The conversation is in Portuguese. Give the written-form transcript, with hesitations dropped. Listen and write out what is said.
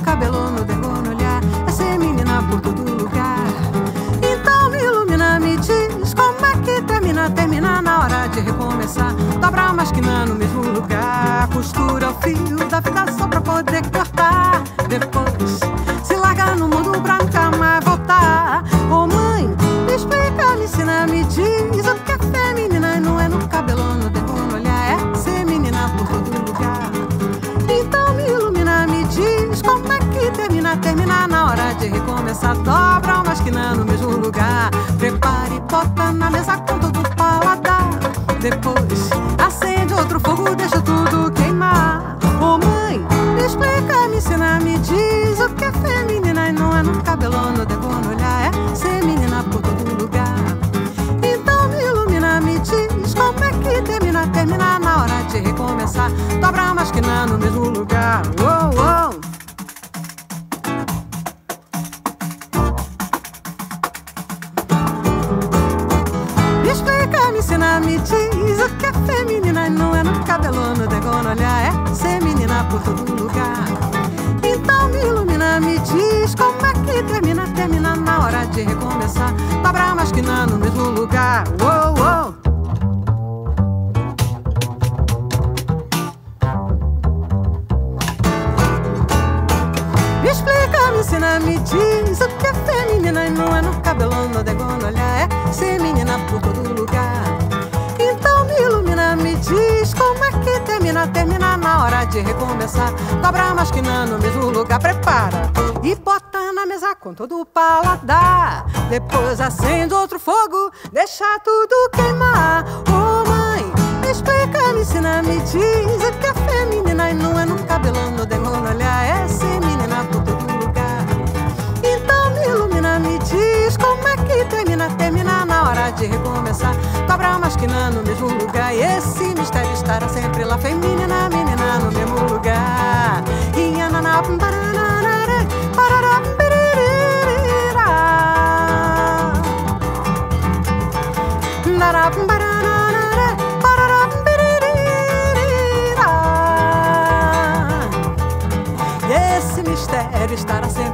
cabelo, no dedo, no olhar. É ser menina por todo lugar. Então me ilumina, me diz como é que termina, termina na hora de recomeçar. Dobra uma esquina no mesmo lugar. Costura o fio da vida só pra poder cortar. Depois se larga no mundo pra nunca mais voltar. Ô mãe, me explica, me ensina, me diz o que é feminina e não é no cabelo, no dedo, no olhar. É ser menina por todo lugar. Então me ilumina, me diz como é que termina, termina na hora de recomeçar. Dobra uma esquina no mesmo lugar. Prepare e bota na mesa com todo o paladar. Depois acende outro fogo, deixa tudo queimar. Ô mãe, me explica, me ensina, me diz o que é feminina e não é no cabelo, no dedo, no olhar. É ser menina por todo lugar. Então me ilumina, me diz como é que termina, termina na hora de recomeçar. Dobra uma esquina no mesmo lugar. Uou, uou. Me explica, me ensina, me diz o que é feminina e não é no cabelo, no dedo, no olhar. É ser menina por todo lugar. Então me ilumina, me diz como é que termina, termina na hora de recomeçar. Dobra uma esquina no mesmo lugar. Uou, uou. Me explica, me ensina, me diz o que é feminina e não é no cabelo, no dedo, no olhar. É ser menina por todo lugar. Então me ilumina, me diz como é que termina, termina na hora de recomeçar. Dobra uma esquina no mesmo lugar, prepara e bota na mesa com todo o paladar. Depois acende outro fogo, deixa tudo queimar. Ô mãe, me explica, me ensina, me diz o que é feminina e não é no cabelo, no dedo, no olhar. É ser menina por todo lugar. Então me ilumina, me diz como é que termina, termina na hora de recomeçar. Dobra uma esquina no mesmo lugar. E esse mistério estará sempre lá. Feminina, menina no mesmo lugar. E esse mistério estará sempre